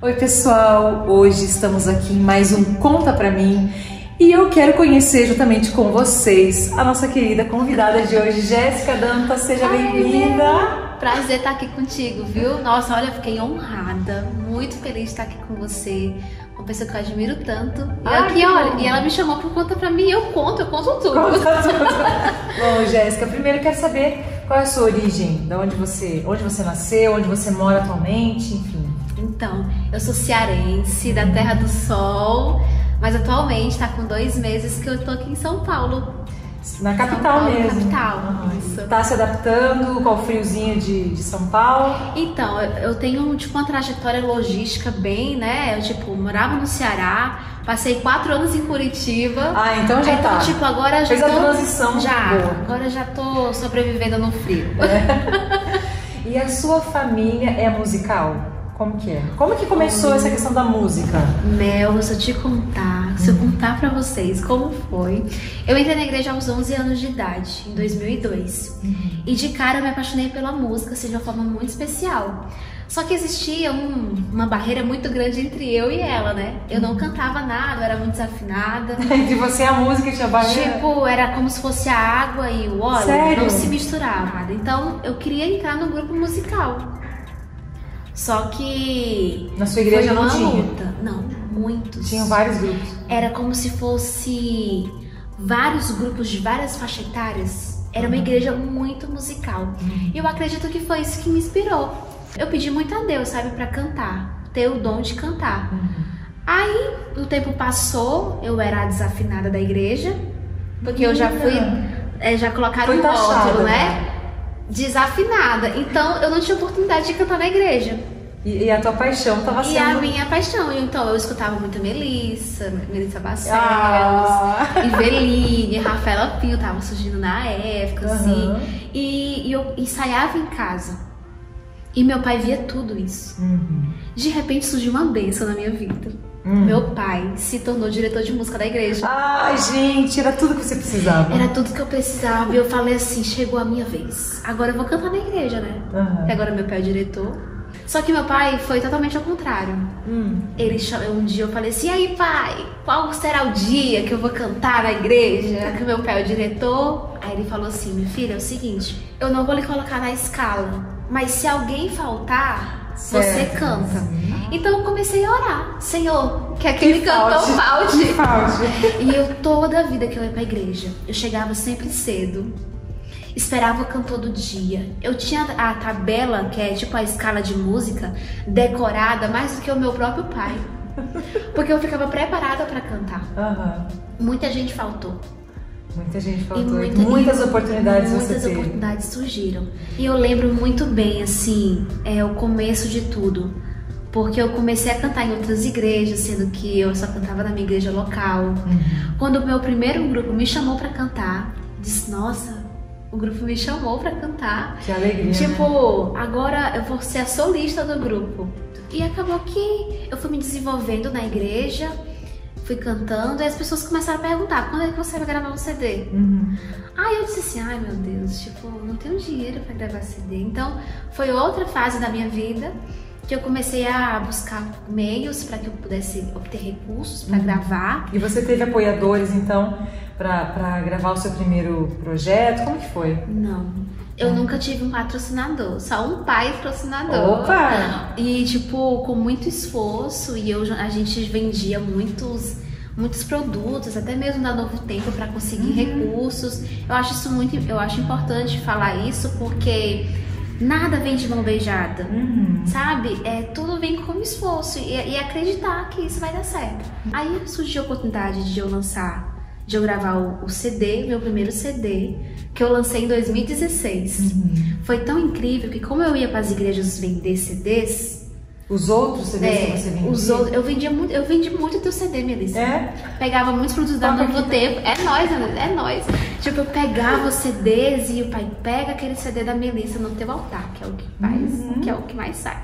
Oi pessoal, hoje estamos aqui em mais um Conta Pra Mim e eu quero conhecer juntamente com vocês a nossa querida convidada de hoje, Jéssica Dantas, seja bem-vinda. Prazer estar aqui contigo, viu? Nossa, olha, fiquei honrada, muito feliz de estar aqui com você, uma pessoa que eu admiro tanto. Olha, e ela me chamou para Conta Pra Mim e eu conto tudo. Bom, Jéssica, primeiro eu quero saber qual é a sua origem, de onde você nasceu, onde você mora atualmente, enfim. Então, eu sou cearense, da Terra do Sol, mas atualmente está com 2 meses que eu tô aqui em São Paulo. Na capital mesmo? Na capital, isso. Tá se adaptando com o friozinho de São Paulo? Então, eu tenho tipo uma trajetória logística bem, né? Eu morava no Ceará, passei 4 anos em Curitiba. Ah, então já tá. Tipo, agora já fez a transição boa. Agora já tô sobrevivendo no frio. É. E a sua família é musical? Como que é? Como que começou essa questão da música? Mel, se eu contar pra vocês como foi. Eu entrei na igreja aos 11 anos de idade, em 2002. E de cara eu me apaixonei pela música, assim, de uma forma muito especial. Só que existia uma barreira muito grande entre eu e ela, né? Eu não cantava nada, eu era muito desafinada. Entre você e a música tinha barreira? Tipo, era como se fosse a água e o óleo. Sério? Não se misturava. Então eu queria entrar no grupo musical. Só que... Na sua igreja não tinha? Luta. Não, muitos. Tinham vários grupos? Era como se fosse vários grupos de várias faixas etárias. Era uma igreja muito musical. E eu acredito que foi isso que me inspirou. Eu pedi muito a Deus, sabe, pra cantar. Ter o dom de cantar. Aí, o tempo passou, eu era a desafinada da igreja. Porque eu já fui... já colocaram um rótulo, né? Desafinada, então eu não tinha oportunidade de cantar na igreja. E a tua paixão estava sendo... E a minha paixão, então eu escutava muito Melissa Barcelos, Iveline, Rafaela Pio, tava surgindo na época, assim. E eu ensaiava em casa. E meu pai via tudo isso. De repente surgiu uma bênção na minha vida. Meu pai se tornou diretor de música da igreja. Ai, gente, era tudo que você precisava. Era tudo que eu precisava. E eu falei assim, chegou a minha vez. Agora eu vou cantar na igreja, né? E agora meu pai é o diretor. Só que meu pai foi totalmente ao contrário. Um dia eu falei assim, e aí pai, qual será o dia que eu vou cantar na igreja? Que meu pai é o diretor. Aí ele falou assim, minha filha, é o seguinte, eu não vou lhe colocar na escala, mas se alguém faltar... Você canta. Então eu comecei a orar. Senhor, que aquele cantor falte. E eu toda a vida que eu ia pra igreja, eu chegava sempre cedo. Esperava o cantor do dia. Eu tinha a tabela, que é tipo a escala de música, decorada mais do que o meu próprio pai. Porque eu ficava preparada pra cantar. Muita gente faltou. Muita gente faltou. Muitas oportunidades você teve. Muitas oportunidades surgiram. E eu lembro muito bem, assim, o começo de tudo. Porque eu comecei a cantar em outras igrejas, sendo que eu só cantava na minha igreja local. Quando o meu primeiro grupo me chamou pra cantar, disse, nossa, o grupo me chamou pra cantar. Que alegria, tipo, agora eu vou ser a solista do grupo. E acabou que eu fui me desenvolvendo na igreja, fui cantando e as pessoas começaram a perguntar, quando é que você vai gravar um CD? Aí eu disse assim, ai meu Deus, tipo, não tenho dinheiro pra gravar CD. Então foi outra fase da minha vida que eu comecei a buscar meios para que eu pudesse obter recursos para gravar. E você teve apoiadores então pra gravar o seu primeiro projeto? Como que foi? Não. Eu nunca tive um patrocinador, só um patrocinador. Opa! E tipo, com muito esforço, e a gente vendia muitos produtos, até mesmo da Novo Tempo, para conseguir recursos. Eu acho importante falar isso, porque nada vem de mão beijada, sabe? Tudo vem com esforço e acreditar que isso vai dar certo. Aí surgiu a oportunidade de eu gravar o CD, meu primeiro CD, que eu lancei em 2016. Foi tão incrível que, como eu ia para as igrejas vender CDs... Os outros CDs que você vendia? Eu vendi muito teu CD, Melissa. Pegava muitos produtos da Novo Tempo. É nóis. Tipo, eu pegava os CDs e o pai pega aquele CD da Melissa no teu altar, que é o que faz, que é o que mais sai.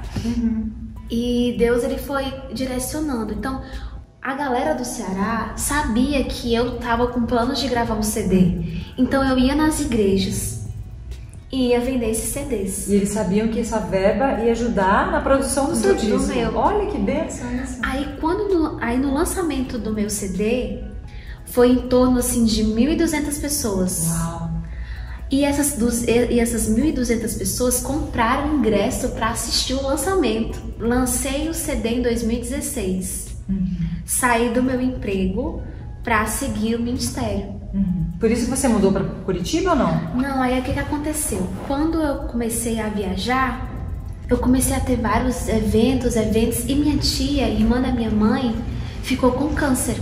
E Deus, ele foi direcionando. Então, a galera do Ceará sabia que eu tava com planos de gravar um CD. Então eu ia nas igrejas e ia vender esses CDs. E eles sabiam que essa verba ia ajudar na produção do seu disco. Meu. Olha que bênção isso. Aí no lançamento do meu CD, foi em torno assim de 1.200 pessoas. Uau! E essas 1.200 pessoas compraram ingresso para assistir o lançamento. Lancei o CD em 2016. Saí do meu emprego para seguir o ministério. Por isso você mudou para Curitiba ou não? Não, aí o que aconteceu? Quando eu comecei a viajar, eu comecei a ter vários eventos, e minha tia, irmã da minha mãe, ficou com câncer.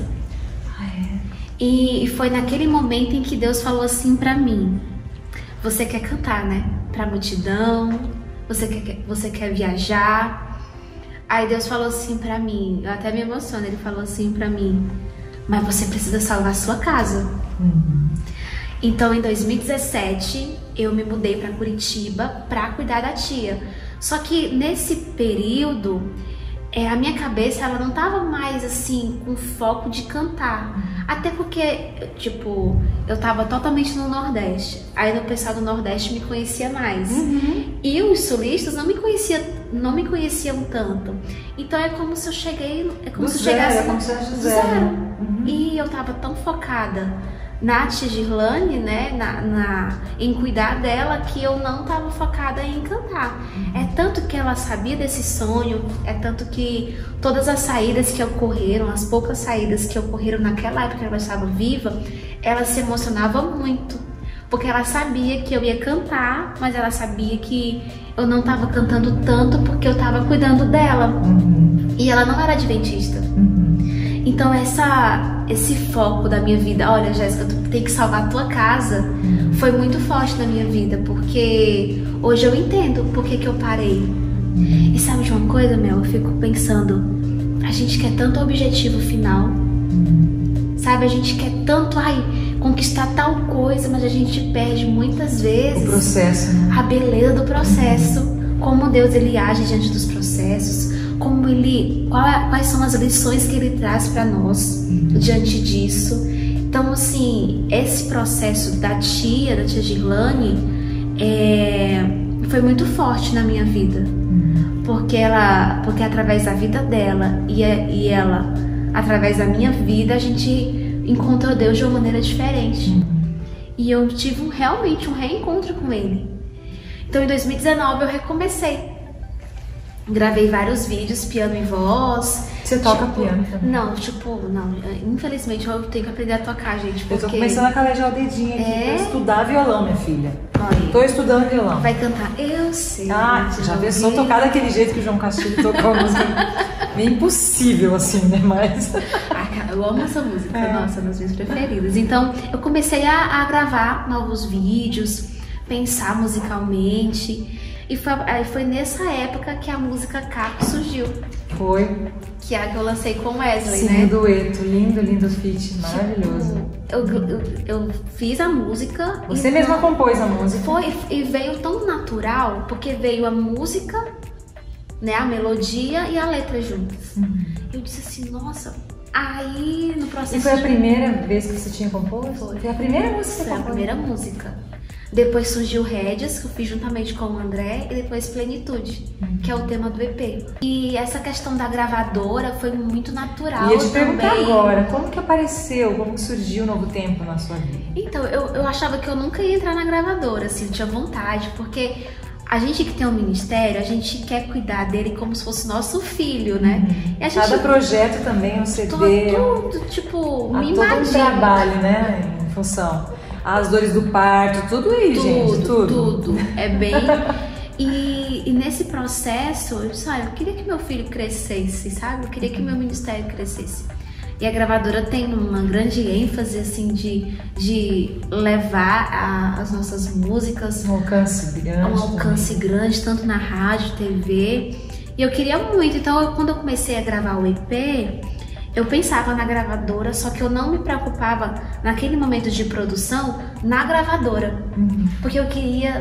E foi naquele momento em que Deus falou assim pra mim: você quer cantar, né? Pra multidão, você quer viajar. Aí Deus falou assim pra mim, eu até me emociono, ele falou assim pra mim: mas você precisa salvar a sua casa. Então em 2017 eu me mudei pra Curitiba pra cuidar da tia. Só que nesse período a minha cabeça ela não tava mais assim com foco de cantar. Até porque, tipo, eu tava totalmente no Nordeste. Aí o pessoal do Nordeste me conhecia mais. E os solistas não me conheciam tanto. Então é como se eu cheguei, chegasse do zero. E eu tava tão focada na tia Girlane, né, em cuidar dela, que eu não estava focada em cantar. É tanto que ela sabia desse sonho, é tanto que todas as saídas que ocorreram, as poucas saídas que ocorreram naquela época que ela estava viva, ela se emocionava muito, porque ela sabia que eu ia cantar, mas ela sabia que eu não estava cantando tanto porque eu estava cuidando dela. E ela não era adventista. Então esse foco da minha vida, olha, Jéssica, tu tem que salvar a tua casa, foi muito forte na minha vida, porque hoje eu entendo por que eu parei. E sabe de uma coisa, Mel? Eu fico pensando, a gente quer tanto objetivo final, sabe? A gente quer tanto, conquistar tal coisa, mas a gente perde muitas vezes o processo, né? A beleza do processo, como Deus ele age diante dos processos, quais são as lições que ele traz para nós diante disso. Então, assim, esse processo da tia Girlane foi muito forte na minha vida, porque através da vida dela e ela através da minha vida a gente encontrou Deus de uma maneira diferente. E eu tive realmente um reencontro com ele. Então, em 2019 eu recomecei. Gravei vários vídeos, piano e voz. Você toca piano também? Não, infelizmente eu tenho que aprender a tocar, gente. Porque... Eu tô começando a calejar o dedinho aqui pra estudar violão, minha filha. Tô estudando violão. Vai cantar Eu Sei. Já pensou tocar daquele jeito que o João Castilho tocou a música? Meio impossível, assim, né? Mas... cara, eu amo essa música, nossa, uma das minhas preferidas. Então, eu comecei a gravar novos vídeos, pensar musicalmente. E foi nessa época que a música Caco surgiu. Foi. Que é a que eu lancei com o Wesley, né? Sim, o dueto. Lindo feat. Maravilhoso. Eu fiz a música. Você mesma compôs a música. Foi, e veio tão natural, porque veio a música, né, a melodia e a letra juntas. Eu disse assim, nossa... Aí, no processo... E foi a primeira vez que você tinha composto? Foi a primeira música que você compôs? Foi a primeira música. Depois surgiu Rédeas, que eu fiz juntamente com o André, e depois Plenitude, que é o tema do EP. E essa questão da gravadora foi muito natural. E eu te perguntar agora, como que apareceu, como que surgiu o Novo Tempo na sua vida? Então, eu achava que eu nunca ia entrar na gravadora, assim, eu tinha vontade, porque a gente que tem um ministério, a gente quer cuidar dele como se fosse nosso filho, né? E a gente, cada projeto também, um CD... Tudo, tipo, todo um trabalho, né, em função... As dores do parto, tudo aí, gente. Tudo. É bem... E nesse processo, eu disse, eu queria que meu filho crescesse, sabe? Eu queria que meu ministério crescesse. E a gravadora tem uma grande ênfase, assim, de levar as nossas músicas... Um alcance grande. Tanto na rádio, TV. E eu queria muito. Então, quando eu comecei a gravar o EP... Eu pensava na gravadora, só que eu não me preocupava naquele momento de produção na gravadora. Porque eu queria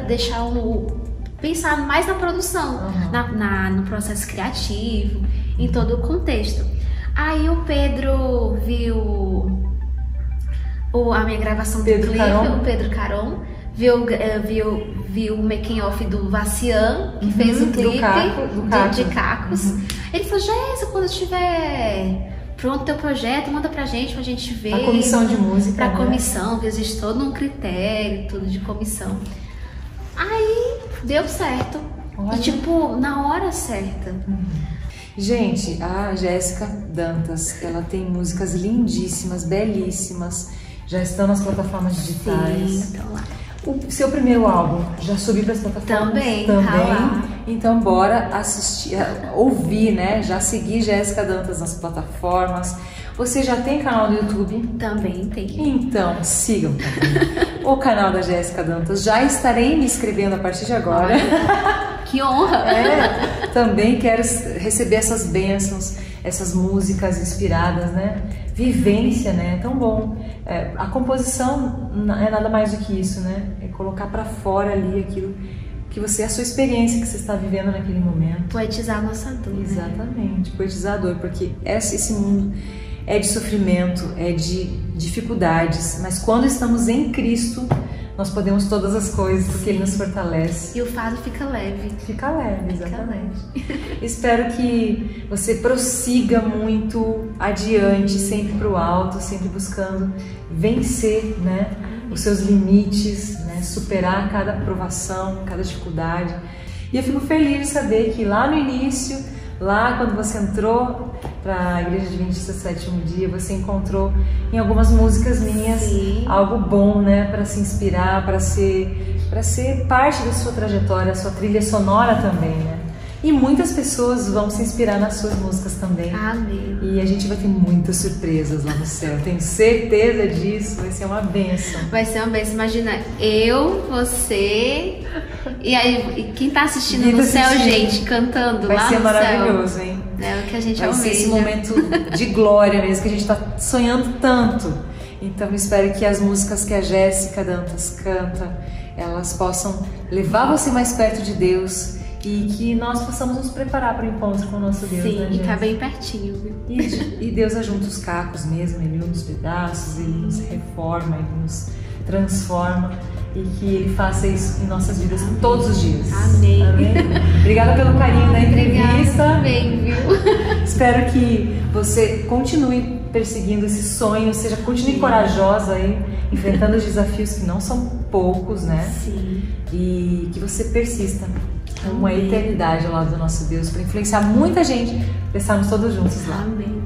pensar mais na produção, no processo criativo, em todo o contexto. Aí o Pedro viu a minha gravação do clipe, o Pedro Caron viu o making off do Vacian, que fez o clipe de Cacos. Ele falou, Jéssica, quando estiver pronto o teu projeto, manda pra gente ver. A comissão de música. Pra comissão, que existe todo um critério, tudo de comissão. Aí deu certo. Olha. E tipo, na hora certa. Gente, a Jéssica Dantas, ela tem músicas lindíssimas, belíssimas, já estão nas plataformas digitais. Sim, então lá. O seu primeiro álbum já subiu para as plataformas? Também. Tá lá. Então bora assistir, ouvir, né? Já seguir Jéssica Dantas nas plataformas. Você já tem canal no YouTube? Também tem. Então sigam também o canal da Jéssica Dantas. Já estarei me inscrevendo a partir de agora. Que honra! Também quero receber essas bênçãos, essas músicas inspiradas, né? Vivência, né? É tão bom. A composição é nada mais do que isso, né? É colocar para fora ali aquilo que você, a sua experiência que você está vivendo naquele momento. Poetizar a nossa dor. Exatamente, poetizar a dor, porque esse mundo é de sofrimento, é de dificuldades, mas quando estamos em Cristo, nós podemos todas as coisas, porque Ele nos fortalece. E o fardo fica leve. Fica leve, exatamente. Espero que você prossiga muito adiante, sempre para o alto, sempre buscando vencer, né, os seus limites, né, superar cada provação, cada dificuldade. E eu fico feliz de saber que lá no início, lá quando você entrou para a Igreja Adventista do Sétimo Dia, você encontrou em algumas músicas minhas algo bom, né, para se inspirar, para ser parte da sua trajetória, a sua trilha sonora também, né? E muitas pessoas vão se inspirar nas suas músicas também. Amém. E a gente vai ter muitas surpresas lá no céu. Tenho certeza disso. Vai ser uma bênção. Vai ser uma bênção. Imagina, eu, você e aí quem tá assistindo no céu, gente, cantando lá no céu. Vai ser maravilhoso, hein? É o que a gente vai ser esse momento de glória mesmo, que a gente tá sonhando tanto. Então eu espero que as músicas que a Jéssica Dantas canta, elas possam levar você mais perto de Deus. E que nós possamos nos preparar para o encontro com o nosso Deus. Sim, né, e tá bem pertinho, viu? E Deus ajunta os cacos mesmo, Ele une os pedaços, Ele nos reforma, Ele nos transforma. E que Ele faça isso em nossas vidas todos os dias. Amém. Amém? Obrigada pelo carinho da entrevista. Também, viu? Espero que você continue perseguindo esse sonho, continue corajosa aí, enfrentando os desafios que não são poucos, né? Sim. E que você persista uma eternidade ao lado do nosso Deus, para influenciar muita gente, para estarmos todos juntos lá. Amém.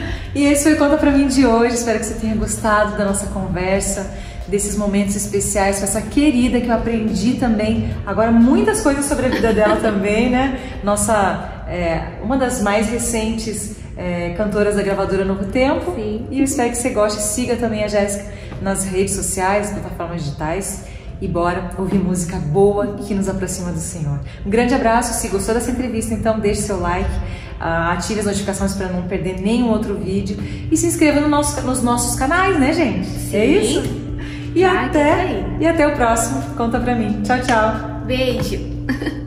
E esse foi o Conta Pra Mim de hoje. Espero que você tenha gostado da nossa conversa, desses momentos especiais com essa querida que eu aprendi também agora muitas coisas sobre a vida dela também, né? Uma das mais recentes cantoras da gravadora Novo Tempo. Sim. E eu espero que você goste. Siga também a Jéssica nas redes sociais, plataformas digitais. E bora ouvir música boa que nos aproxima do Senhor. Um grande abraço. Se gostou dessa entrevista, então deixe seu like, ative as notificações para não perder nenhum outro vídeo e se inscreva nos nossos canais, né, gente? Sim. É isso? E até o próximo Conta Pra Mim. Tchau, tchau. Beijo.